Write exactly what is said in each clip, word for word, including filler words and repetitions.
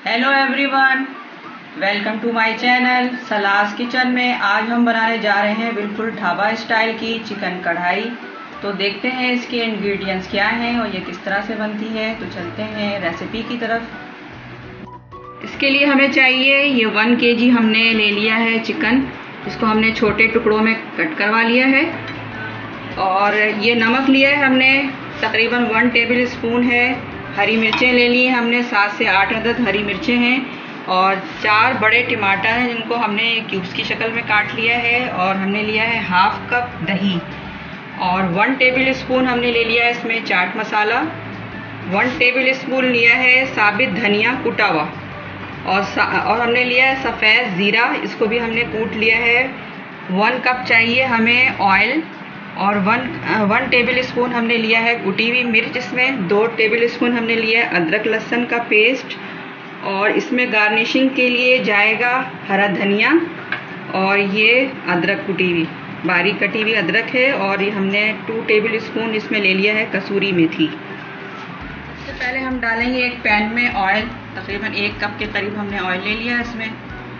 Hello everyone, welcome to my channel सलास kitchen में। आज हम बनाने जा रहे हैं बिल्कुल ढाबा स्टाइल की चिकन कढ़ाई। तो देखते हैं इसके इंग्रेडिएंट्स क्या हैं और ये किस तरह से बनती है। तो चलते हैं रेसिपी की तरफ। इसके लिए हमें चाहिए ये वन केजी हमने ले लिया है चिकन। इसको हमने छोटे टुकड़ों में कट करवा लिया है। और ये नमक लिया है हमने तकरीबन वन टेबल स्पून है। हरी मिर्चें ले ली हैं हमने, सात से आठ अदद हरी मिर्चें हैं। और चार बड़े टमाटर हैं जिनको हमने क्यूब्स की शक्ल में काट लिया है। और हमने लिया है हाफ कप दही। और वन टेबल स्पून हमने ले लिया है इसमें chaat masala. One tablespoon लिया है साबित धनिया कुटा हुआ। और और हमने लिया है सफ़ेद ज़ीरा, इसको भी हमने कूट लिया है। वन कप चाहिए हमें ऑयल। और वन वन टेबल स्पून हमने लिया है कुटी हुई मिर्च। इसमें दो टेबल स्पून हमने लिया है अदरक लहसुन का पेस्ट। और इसमें गार्निशिंग के लिए जाएगा हरा धनिया। और ये अदरक कुटी हुई बारीक कटी हुई अदरक है। और ये हमने टू टेबल स्पून इसमें ले लिया है कसूरी मेथी। सबसे पहले हम डालेंगे एक पैन में ऑयल, तकरीबन एक कप के करीब हमने ऑयल ले लिया है इसमें।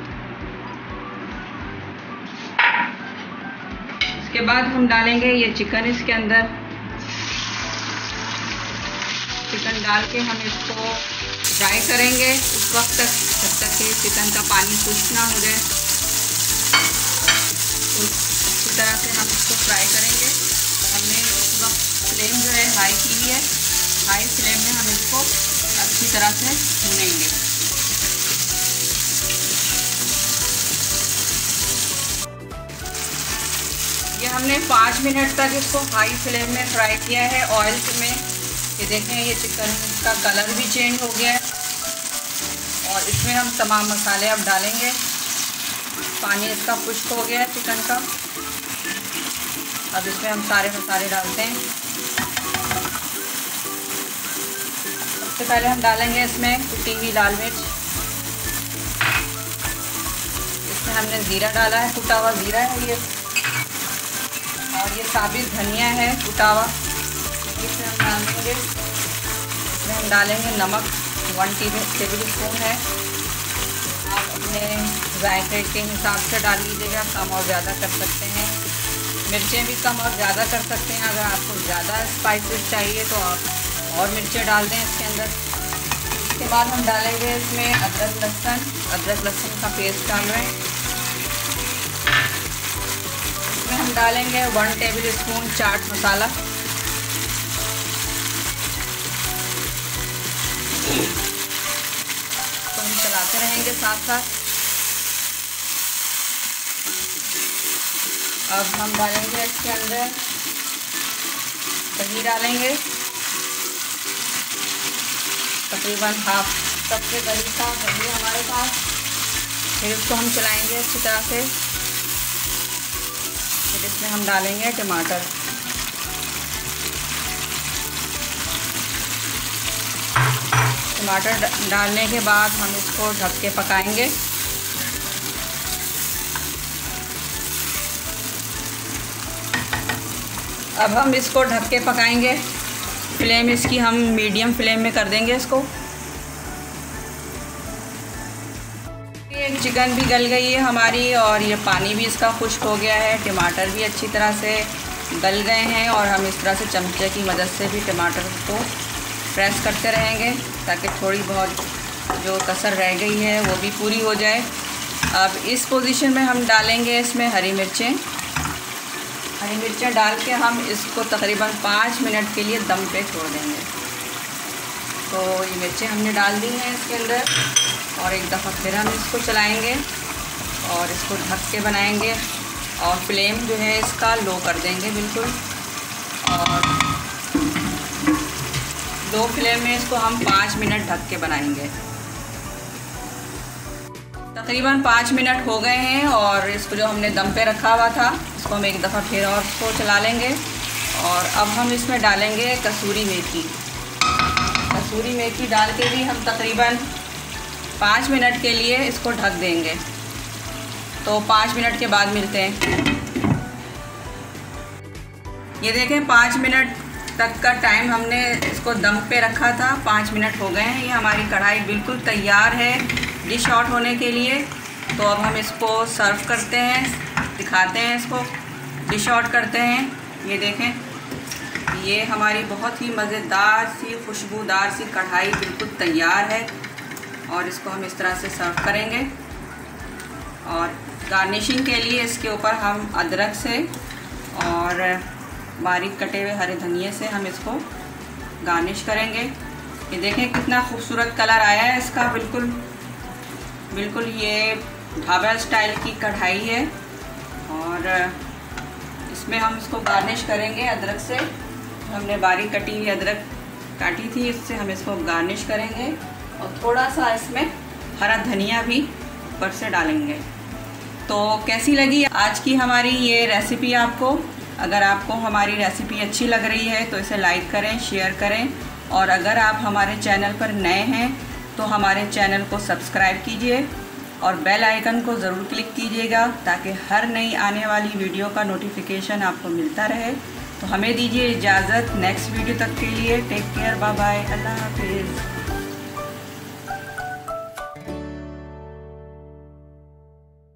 इसके बाद हम डालेंगे ये चिकन इसके अंदर। चिकन डाल के हम इसको फ्राई करेंगे उस वक्त तक, जब तक कि चिकन का पानी खुश्क ना हो जाए। तो इसी तरह से हम इसको फ्राई करेंगे। हमने इस वक्त फ्लेम जो है हाई की हुई है। हाई फ्लेम में हम इसको अच्छी तरह से भूनेंगे। ये हमने पाँच मिनट तक इसको हाई फ्लेम में फ्राई किया है ऑयल में। ये देखें, ये चिकन का कलर भी चेंज हो गया है। और इसमें हम तमाम मसाले अब डालेंगे। पानी इसका खुश्क हो गया है चिकन का। अब इसमें हम सारे मसाले डालते हैं। सबसे पहले हम डालेंगे इसमें कुटी हुई लाल मिर्च। इसमें हमने ज़ीरा डाला है, कुटा हुआ ज़ीरा है ये। और ये साबित धनिया है कुटा हुआ, इसमें हम डालेंगे। इसमें हम डालेंगे नमक, वन टेबल स्पून है। आप अपने जायके के हिसाब से डाल लीजिएगा, कम और ज़्यादा कर सकते हैं। मिर्चें भी कम और ज़्यादा कर सकते हैं। अगर आपको ज़्यादा स्पाइसेस चाहिए तो आप और मिर्चें डाल दें इसके अंदर। इसके बाद हम डालेंगे इसमें अदरक लहसुन अदरक लहसुन का पेस्ट डाल रहे हैं। हम डालेंगे one tablespoon chaat masala. तो हम चलाते रहेंगे साथ साथ। अब हम डालेंगे इसके अंदर दही डालेंगे, तकरीबन हाफ कप के करीब का दही हमारे पास। फिर इसको हम चलाएंगे अच्छी तरह से। फिर इसमें हम डालेंगे टमाटर। टमाटर डालने के बाद हम इसको ढक के पकाएंगे। अब हम इसको ढक के पकाएंगे। फ्लेम इसकी हम मीडियम फ्लेम में कर देंगे इसको। चिकन भी गल गई है हमारी और ये पानी भी इसका खुश्क हो गया है। टमाटर भी अच्छी तरह से गल गए हैं। और हम इस तरह से चमचे की मदद से भी टमाटर को प्रेस करते रहेंगे ताकि थोड़ी बहुत जो कसर रह गई है वो भी पूरी हो जाए। अब इस पोजीशन में हम डालेंगे इसमें हरी मिर्चें। हरी मिर्चें डाल के हम इसको तकरीबन पाँच मिनट के लिए दम पे छोड़ देंगे। तो ये मिर्चें हमने डाल दी हैं इसके अंदर। और एक दफ़ा फिर हम इसको चलाएंगे और इसको ढक के बनाएंगे। और फ्लेम जो है इसका लो कर देंगे बिल्कुल। और दो फ्लेम में इसको हम पाँच मिनट ढक के बनाएंगे। तकरीबन पाँच मिनट हो गए हैं। और इसको जो हमने दम पे रखा हुआ था इसको हम एक दफ़ा फिर और इसको चला लेंगे। और अब हम इसमें डालेंगे कसूरी मेथी। कसूरी मेथी डाल के भी हम तकरीबन पाँच मिनट के लिए इसको ढक देंगे। तो पाँच मिनट के बाद मिलते हैं। ये देखें, पाँच मिनट तक का टाइम हमने इसको दम पे रखा था, पाँच मिनट हो गए हैं। ये हमारी कढ़ाई बिल्कुल तैयार है डिश आउट होने के लिए। तो अब हम इसको सर्व करते हैं, दिखाते हैं, इसको डिश आउट करते हैं। ये देखें, ये हमारी बहुत ही मज़ेदार सी खुशबूदार सी कढ़ाई बिल्कुल तैयार है। और इसको हम इस तरह से सर्व करेंगे। और गार्निशिंग के लिए इसके ऊपर हम अदरक से और बारीक कटे हुए हरे धनिए से हम इसको गार्निश करेंगे। ये देखें कितना खूबसूरत कलर आया है इसका, बिल्कुल बिल्कुल ये ढाबा स्टाइल की कढ़ाई है। और इसमें हम इसको गार्निश करेंगे अदरक से। हमने बारीक कटी हुई अदरक काटी थी, इससे हम इसको गार्निश करेंगे। और थोड़ा सा इसमें हरा धनिया भी ऊपर से डालेंगे। तो कैसी लगी आज की हमारी ये रेसिपी आपको? अगर आपको हमारी रेसिपी अच्छी लग रही है तो इसे लाइक करें, शेयर करें। और अगर आप हमारे चैनल पर नए हैं तो हमारे चैनल को सब्सक्राइब कीजिए और बेल आइकन को ज़रूर क्लिक कीजिएगा ताकि हर नई आने वाली वीडियो का नोटिफिकेशन आपको मिलता रहे। तो हमें दीजिए इजाज़त नेक्स्ट वीडियो तक के लिए। टेक केयर, बाय बाय, अल्लाह हाफिज़।